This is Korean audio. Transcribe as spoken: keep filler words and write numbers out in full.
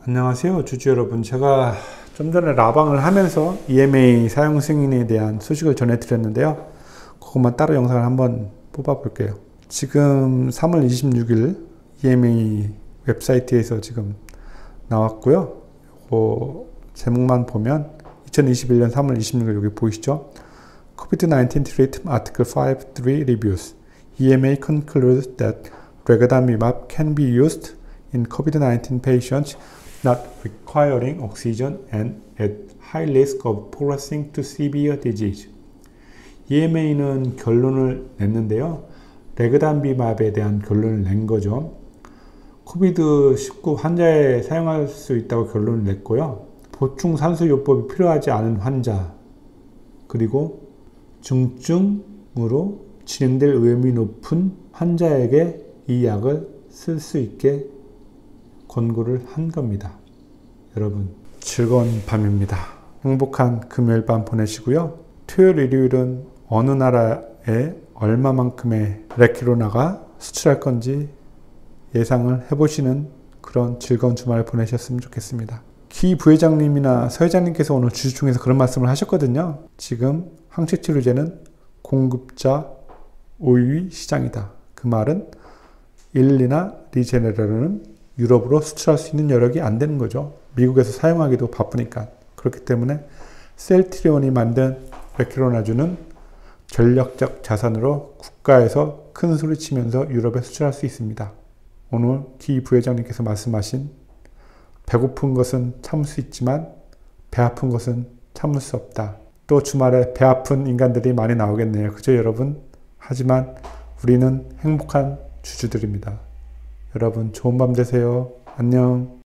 안녕하세요 주주 여러분. 제가 좀 전에 라방을 하면서 이엠에이 사용 승인에 대한 소식을 전해 드렸는데요, 그것만 따로 영상을 한번 뽑아 볼게요. 지금 삼월 이십육일 이엠에이 웹사이트에서 지금 나왔고요. 그 제목만 보면 이천이십일년 삼월 이십육일 여기 보이시죠? 코비드 나인틴 Treatment Article five point three Reviews. 이엠에이 concludes that Regorafenib can be used in 코비드 나인틴 patients not requiring oxygen and at high risk of progressing to severe disease. 이엠에이는 결론을 냈는데요. 레그단비맙에 대한 결론을 낸 거죠. 코비드 십구 환자에 사용할 수 있다고 결론을 냈고요. 보충 산소요법이 필요하지 않은 환자, 그리고 중증으로 진행될 위험이 높은 환자에게 이 약을 쓸 수 있게 권고를 한 겁니다. 여러분, 즐거운 밤입니다. 행복한 금요일 밤 보내시고요. 토요일, 일요일은 어느 나라에 얼마만큼의 레키로나가 수출할 건지 예상을 해보시는 그런 즐거운 주말 보내셨으면 좋겠습니다. 기 부회장님이나 서 회장님께서 오늘 주주총회에서 그런 말씀을 하셨거든요. 지금 항체치료제는 공급자 오 위 시장이다. 그 말은 일리나 리제네르는 유럽으로 수출할 수 있는 여력이 안 되는 거죠. 미국에서 사용하기도 바쁘니까. 그렇기 때문에 셀트리온이 만든 레키로나주는 전략적 자산으로 국가에서 큰 소리 치면서 유럽에 수출할 수 있습니다. 오늘 기 부회장님께서 말씀하신 배고픈 것은 참을 수 있지만 배 아픈 것은 참을 수 없다. 또 주말에 배 아픈 인간들이 많이 나오겠네요. 그죠 여러분? 하지만 우리는 행복한 주주들입니다. 여러분 좋은 밤 되세요. 안녕.